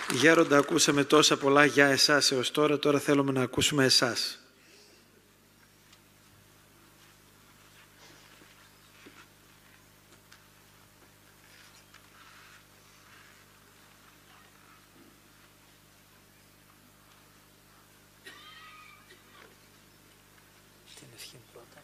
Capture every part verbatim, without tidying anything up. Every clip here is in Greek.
Γέροντα, ακούσαμε τόσα πολλά για εσάς έως τώρα, τώρα θέλουμε να ακούσουμε εσάς. Την ευχή πρώτα.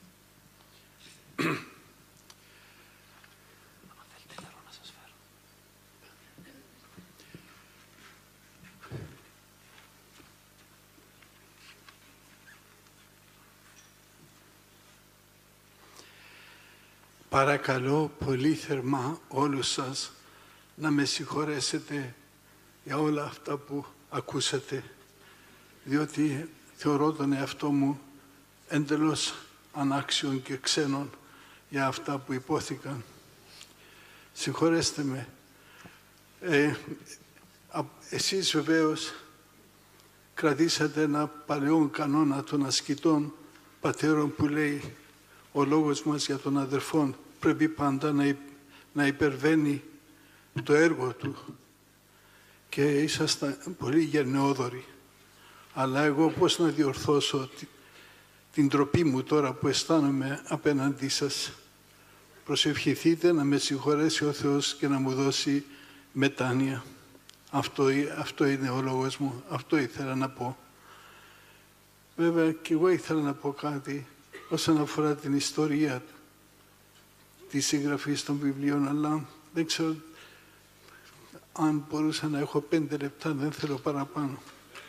Παρακαλώ πολύ θερμά όλους σας να με συγχωρέσετε για όλα αυτά που ακούσατε, διότι θεωρώ τον εαυτό μου εντελώς ανάξιον και ξένον για αυτά που υπόθηκαν. Συγχωρέστε με. Ε, εσείς βεβαίως κρατήσατε ένα παλαιόν κανόνα των ασκητών πατέρων που λέει ο λόγος μας για τον αδερφόν πρέπει πάντα να, να υπερβαίνει το έργο του και ήσασταν πολύ γενναιόδοροι. Αλλά εγώ πώς να διορθώσω τη, την ντροπή μου τώρα που αισθάνομαι απέναντί σας. Προσευχηθείτε να με συγχωρέσει ο Θεός και να μου δώσει μετάνοια. Αυτό, αυτό είναι ο λόγος μου, αυτό ήθελα να πω. Βέβαια και εγώ ήθελα να πω κάτι όσον αφορά την ιστορία της συγγραφής των βιβλίων, αλλά δεν ξέρω αν μπορούσα να έχω πέντε λεπτά, δεν θέλω παραπάνω.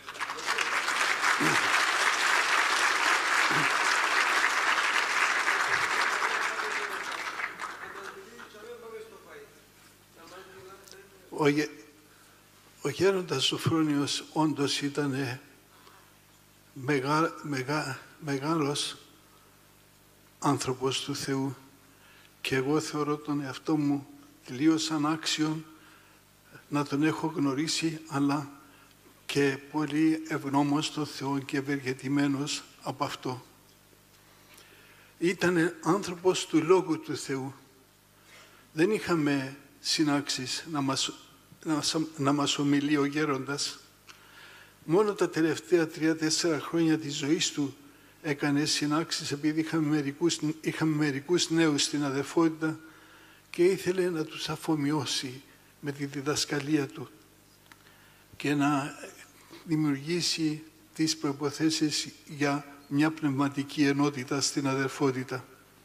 Ο, γε, ο γέροντας Σοφρόνιος όντως ήταν μεγά, μεγά, μεγάλος άνθρωπος του Θεού και εγώ θεωρώ τον εαυτό μου τελείως ανάξιον να τον έχω γνωρίσει, αλλά και πολύ ευγνώμων στον Θεό και ευεργετημένος από αυτό. Ήταν άνθρωπος του Λόγου του Θεού. Δεν είχαμε συνάξεις να μας, να, να μας ομιλεί ο γέροντας. Μόνο τα τελευταία τρία-τέσσερα χρόνια της ζωής του έκανε συνάξεις επειδή είχαμε μερικούς, είχαμε μερικούς νέους στην αδερφότητα και ήθελε να τους αφομοιώσει με τη διδασκαλία του και να δημιουργήσει τις προϋποθέσεις για μια πνευματική ενότητα στην αδερφότητα.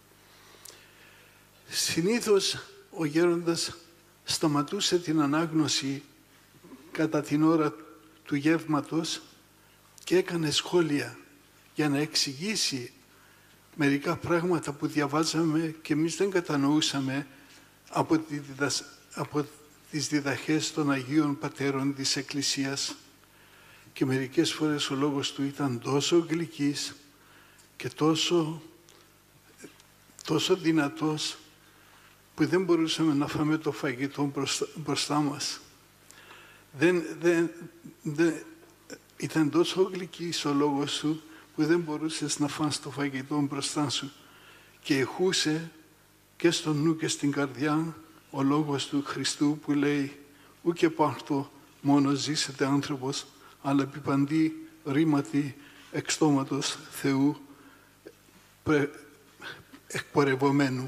Συνήθως ο γέροντας σταματούσε την ανάγνωση κατά την ώρα του γεύματος και έκανε σχόλια για να εξηγήσει μερικά πράγματα που διαβάζαμε και εμείς δεν κατανοούσαμε από, τη διδασ... από τις διδαχές των Αγίων Πατέρων της Εκκλησίας. Και μερικές φορές ο λόγος του ήταν τόσο γλυκής και τόσο, τόσο δυνατός που δεν μπορούσαμε να φάμε το φαγητό μπροστά, μπροστά μας. Δεν, δεν, δεν, ήταν τόσο γλυκής ο λόγος σου που δεν μπορούσες να φας το φαγητό μπροστά σου και εχούσε και στο νου και στην καρδιά ο λόγος του Χριστού που λέει «Ούκε πάρθω μόνο ζήσετε άνθρωπος, αλλά επί παντή ρήματι εκ στόματος Θεού εκπορευομένου».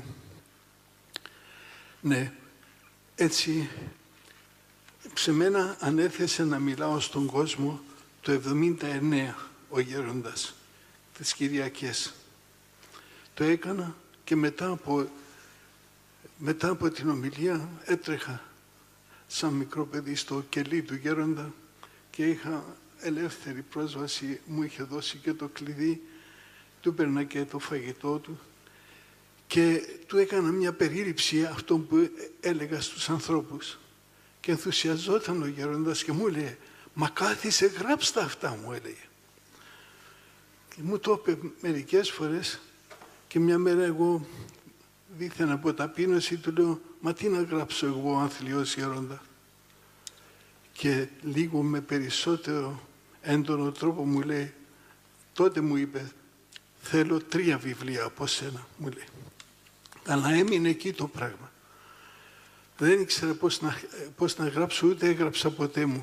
Ναι, έτσι σε μένα ανέθεσε να μιλάω στον κόσμο το εβδομήντα εννέα ο γέροντας, τις Κυριακές. Το έκανα και μετά από, μετά από την ομιλία έτρεχα σαν μικρό παιδί στο κελί του γέροντα και είχα ελεύθερη πρόσβαση, μου είχε δώσει και το κλειδί, του έπαιρνα και το φαγητό του και του έκανα μια περίληψη αυτό που έλεγα στους ανθρώπους και ενθουσιαζόταν ο γέροντας και μου έλεγε «Μα κάθισε, γράψτε αυτά», μου έλεγε. Και μου το είπε μερικές φορές και μια μέρα εγώ δίθεν από ταπείνωση του λέω «Μα τι να γράψω εγώ άθλιος γέροντα». Και λίγο με περισσότερο έντονο τρόπο μου λέει, τότε μου είπε «Θέλω τρία βιβλία από σένα», μου λέει. Αλλά έμεινε εκεί το πράγμα. Δεν ήξερα πώς να, πώς να γράψω, ούτε έγραψα ποτέ μου.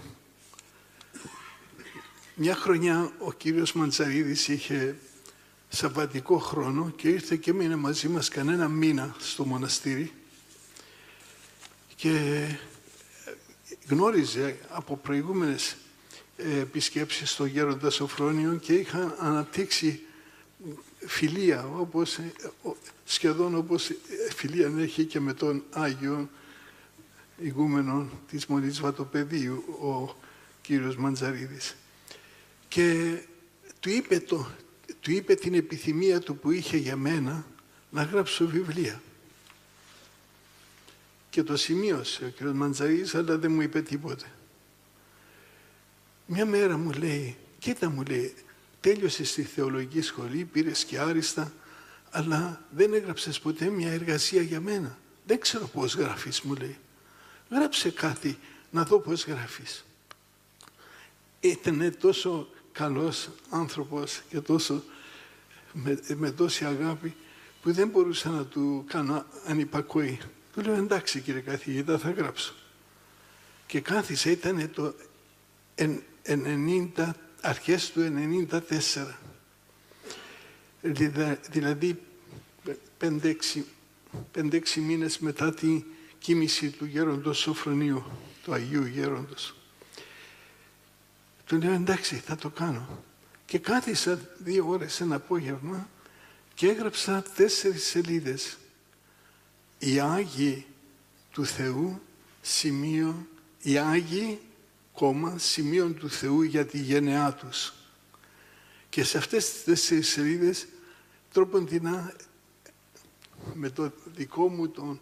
Μια χρονιά ο κύριος Μαντζαρίδης είχε σαββατικό χρόνο και ήρθε και έμεινε μαζί μας κανένα μήνα στο μοναστήρι και γνώριζε από προηγούμενες επισκέψεις στο Γέροντα Σωφρόνιο και είχαν αναπτύξει φιλία, όπως, σχεδόν όπως φιλία έχει και με τον Άγιο ηγούμενο της Μονής Βατοπεδίου, ο κύριος Μαντζαρίδης. Και του είπε, το, του είπε την επιθυμία του που είχε για μένα να γράψω βιβλία. Και το σημείωσε ο κύριος Μαντζαρίδης, αλλά δεν μου είπε τίποτε. Μια μέρα μου λέει, κοίτα μου λέει, τέλειωσες στη θεολογική σχολή, πήρες και άριστα, αλλά δεν έγραψες ποτέ μια εργασία για μένα. Δεν ξέρω πώς γράφεις, μου λέει. Γράψε κάτι, να δω πώς γράφεις. Ήταν τόσο καλός άνθρωπος και τόσο, με, με τόση αγάπη, που δεν μπορούσα να του κάνω ανυπακοή. Του λέω, εντάξει κύριε καθηγητά, θα γράψω. Και κάθισα, ήταν το ενενήντα, αρχές του ενενήντα τέσσερα. Δηλαδή πέντε-έξι μήνες μετά την κοίμηση του Γέροντος Σωφρονίου, του Αγίου Γέροντος. Του λέω, εντάξει, θα το κάνω. Και κάθισα δύο ώρες ένα απόγευμα και έγραψα τέσσερις σελίδες. Οι Άγιοι του Θεού, σημείο, οι Άγιοι, κόμμα, σημείων του Θεού για τη γενεά τους. Και σε αυτές τις τέσσερις σελίδες, τρόποντινά, με το δικό μου τον,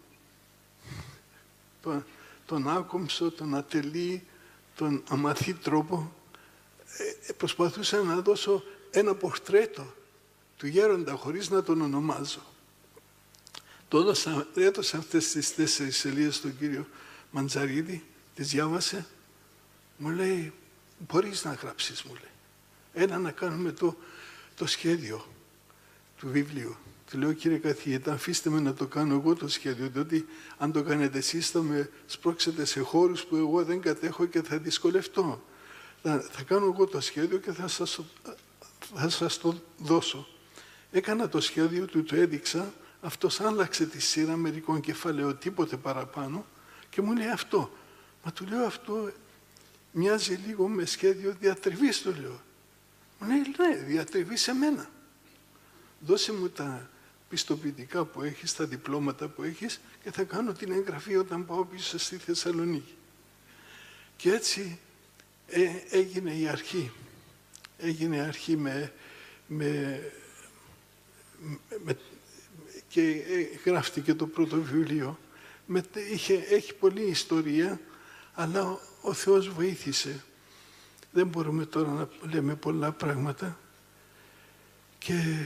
τον, τον άκομψο, τον ατελή, τον αμαθή τρόπο, προσπαθούσα να δώσω ένα πορτρέτο του Γέροντα χωρίς να τον ονομάζω. Το έδωσα, έδωσα αυτές τις τέσσερις σελίδες στον κύριο Μαντζαρίδη, τις διάβασε, μου λέει, μπορείς να γράψεις, μου λέει. Ένα να κάνουμε το, το σχέδιο του βιβλίου. Του λέω, κύριε καθηγητά, αφήστε με να το κάνω εγώ το σχέδιο, διότι αν το κάνετε εσείς θα με σπρώξετε σε χώρους που εγώ δεν κατέχω και θα δυσκολευτώ. Θα, θα κάνω εγώ το σχέδιο και θα σας, θα σας το δώσω. Έκανα το σχέδιο του, το έδειξα, αυτός άλλαξε τη σειρά μερικών κεφαλαίων, τίποτε παραπάνω και μου λέει αυτό. Μα του λέω, αυτό μοιάζει λίγο με σχέδιο διατριβής, του λέω. Μου λέει, ναι, διατριβή σε μένα. Δώσε μου τα πιστοποιητικά που έχεις, τα διπλώματα που έχεις και θα κάνω την εγγραφή όταν πάω πίσω στη Θεσσαλονίκη. Και έτσι ε, έγινε η αρχή. Έγινε η αρχή με, με, με και ε, γράφτηκε το πρώτο βιβλίο. Με, είχε, έχει πολλή ιστορία, αλλά ο, ο Θεός βοήθησε. Δεν μπορούμε τώρα να λέμε πολλά πράγματα. Και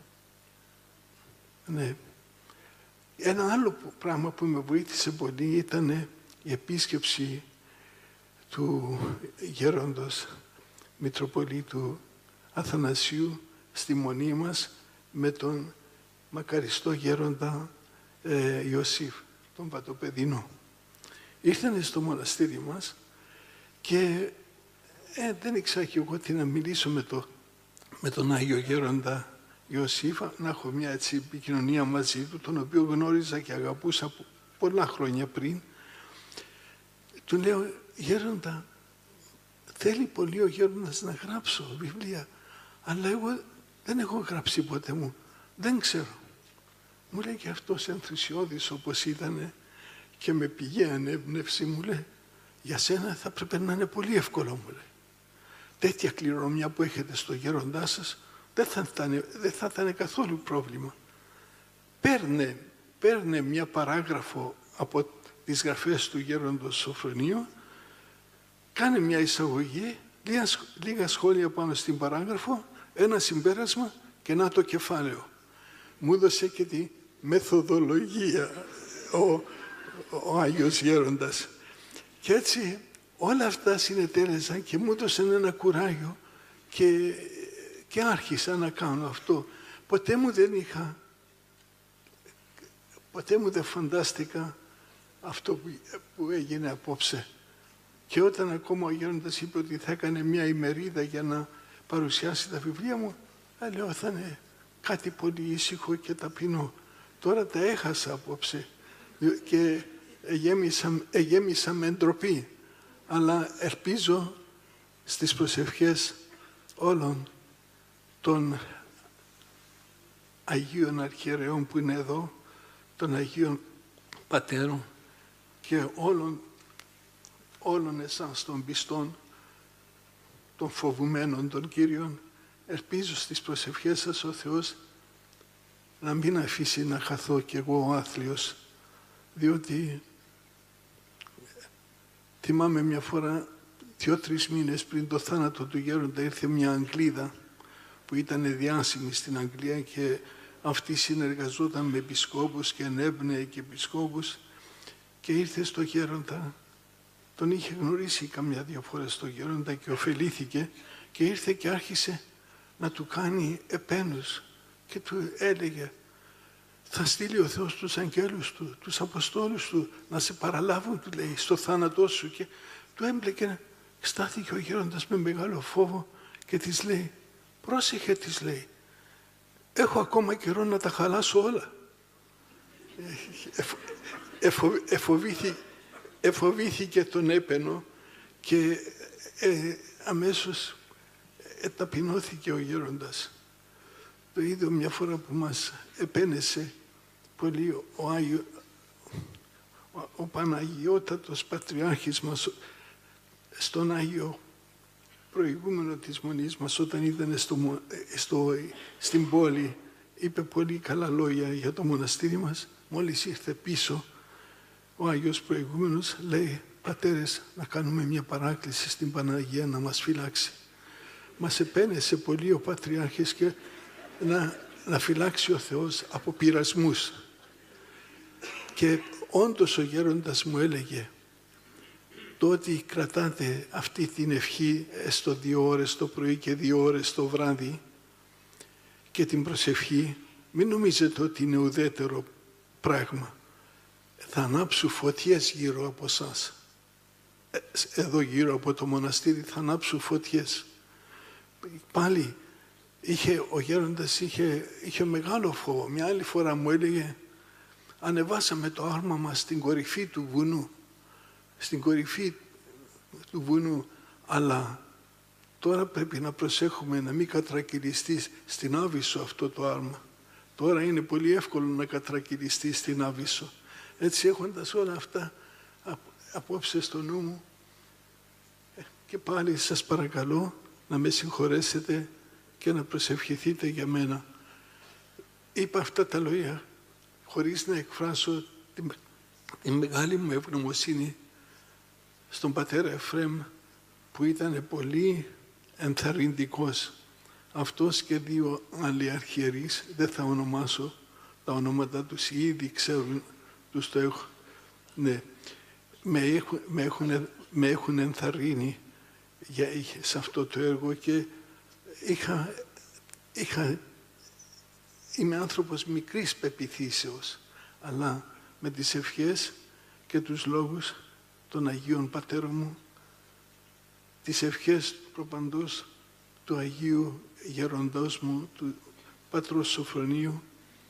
ναι. Ένα άλλο πράγμα που με βοήθησε πολύ ήταν η επίσκεψη του γέροντος Μητροπολίτου Αθανασίου στη Μονή μας με τον μακαριστό γέροντα ε, Ιωσήφ, τον Βατοπεδινό. Ήρθανε στο μοναστήρι μας και ε, δεν ήξερα και εγώ τι να μιλήσω με, το, με τον Άγιο Γέροντα Ιωσήφ, να έχω μια έτσι επικοινωνία μαζί του, τον οποίο γνώριζα και αγαπούσα πολλά χρόνια πριν. Του λέω, Γέροντα, θέλει πολύ ο Γέροντας να γράψω βιβλία, αλλά εγώ δεν έχω γράψει ποτέ μου, δεν ξέρω. Μου λέει και αυτός ενθουσιώδης όπως ήταν και με πηγαία ανέμπνευση, μου λέει, για σένα θα πρέπει να είναι πολύ εύκολο, μου λέει. Τέτοια κληρονομιά που έχετε στο γέροντά σας, δεν θα ήταν, δεν θα ήταν καθόλου πρόβλημα. Παίρνε, παίρνε μια παράγραφο από τις γραφές του γέροντος Σωφρονίου, κάνε μια εισαγωγή, λίγα, λίγα σχόλια πάνω στην παράγραφο, ένα συμπέρασμα και να το κεφάλαιο. Μου έδωσε και τη μεθοδολογία ο, ο Άγιος Γέροντας. Και έτσι όλα αυτά συνετέλεσαν και μου έδωσαν ένα κουράγιο και, και άρχισα να κάνω αυτό. Ποτέ μου δεν είχα, ποτέ μου δεν φαντάστηκα αυτό που, που έγινε απόψε. Και όταν ακόμα ο γέροντας είπε ότι θα έκανε μια ημερίδα για να παρουσιάσει τα βιβλία μου, λέω θα είναι κάτι πολύ ήσυχο και ταπεινό. Τώρα τα έχασα απόψε και εγέμισα, εγέμισα με ντροπή. Αλλά ελπίζω στις προσευχές όλων των Αγίων Αρχιερέων που είναι εδώ, των Αγίων Πατέρων και όλων, όλων εσάς των πιστών, των φοβουμένων των Κύριων, ελπίζω στις προσευχές σας ο Θεός να μην αφήσει να χαθώ κι εγώ ο άθλιος, διότι θυμάμαι μια φορά, δύο-τρεις μήνες πριν το θάνατο του γέροντα, ήρθε μια Αγγλίδα που ήταν διάσημη στην Αγγλία και αυτή συνεργαζόταν με επισκόπους και ενέπνεε και επισκόπους και ήρθε στο γέροντα. Τον είχε γνωρίσει καμιά δύο φορές το γέροντα και ωφελήθηκε και ήρθε και άρχισε να του κάνει επένους και του έλεγε θα στείλει ο Θεός τους αγγέλους του, τους αποστόλους του να σε παραλάβουν, του λέει, στο θάνατό σου. Και του έμπλεκε, στάθηκε ο γέροντας με μεγάλο φόβο και της λέει, πρόσεχε, της λέει, έχω ακόμα καιρό να τα χαλάσω όλα. Εφο, εφο, εφοβήθη, εφοβήθηκε τον έπαινο και ε, αμέσως ε, ταπεινώθηκε ο γέροντας. Το είδε μια φορά που μας επένεσε πολύ ο, Άγιο, ο, ο Παναγιώτατος Πατριάρχης μας στον Άγιο προηγούμενο της Μονής μας, όταν ήταν στο, στο, στην πόλη, είπε πολύ καλά λόγια για το μοναστήρι μας. Μόλις ήρθε πίσω ο Άγιος προηγούμενος, λέει, πατέρες, να κάνουμε μια παράκληση στην Παναγία να μας φυλάξει. Μας επένεσε πολύ ο Πατριάρχης και να, να φυλάξει ο Θεός από πειρασμούς. Και όντως ο γέροντας μου έλεγε, το ότι κρατάτε αυτή την ευχή έστω δύο ώρες το πρωί και δύο ώρες το βράδυ και την προσευχή, μην νομίζετε ότι είναι ουδέτερο πράγμα. Θα ανάψουν φωτιές γύρω από σας. Εδώ γύρω από το μοναστήρι θα ανάψουν φωτιές. Πάλι είχε, ο γέροντας είχε, είχε μεγάλο φόβο. Μια άλλη φορά μου έλεγε, ανεβάσαμε το άρμα μας στην κορυφή του βουνού. Στην κορυφή του βουνού, αλλά τώρα πρέπει να προσέχουμε να μην κατρακυλιστεί στην Άβυσσο αυτό το άρμα. Τώρα είναι πολύ εύκολο να κατρακυλιστεί στην Άβυσσο. Έτσι έχοντας όλα αυτά απόψε στο νου μου, και πάλι σας παρακαλώ να με συγχωρέσετε και να προσευχηθείτε για μένα. Είπα αυτά τα λόγια χωρίς να εκφράσω την, την μεγάλη μου ευγνωμοσύνη στον πατέρα Εφραίμ, που ήταν πολύ ενθαρρυντικός. Αυτός και δύο άλλοι αρχιερείς, δεν θα ονομάσω τα ονόματα τους, ήδη ξέρουν, τους το έχω, ναι, με έχουν, με έχουν, με έχουν ενθαρρύνει για, σε αυτό το έργο και είχα, είχα, είμαι άνθρωπος μικρής πεποιθήσεως, αλλά με τις ευχές και τους λόγους των Αγίων Πατέρων μου, τις ευχές προπαντός του Αγίου Γεροντός μου, του Πατρός Σοφρονίου,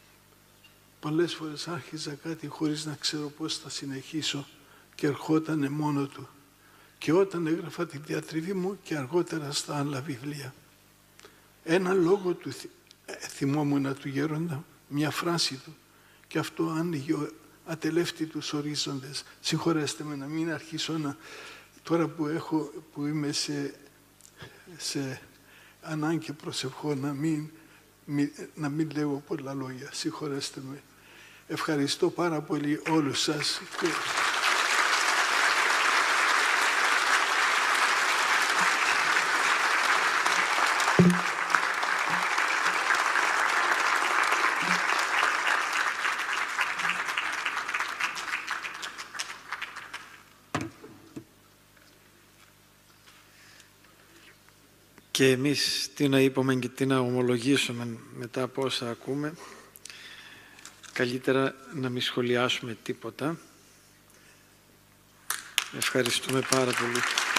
πολλές φορές άρχιζα κάτι χωρίς να ξέρω πώς θα συνεχίσω και ερχότανε μόνο του. Και όταν έγραφα τη διατριβή μου και αργότερα στα άλλα βιβλία, ένα λόγο του θυμόμουν του γέροντα, μια φράση του, και αυτό άνοιγε ατελεύτητους ορίζοντες. Συγχωρέστε με να μην αρχίσω να, τώρα που, έχω, που είμαι σε, σε ανάγκη προσευχών, να μην, μη, να μην λέω πολλά λόγια. Συγχωρέστε με. Ευχαριστώ πάρα πολύ όλους σας. Και εμείς τι να είπαμε και τι να ομολογήσουμε μετά από όσα ακούμε. Καλύτερα να μην σχολιάσουμε τίποτα. Ευχαριστούμε πάρα πολύ.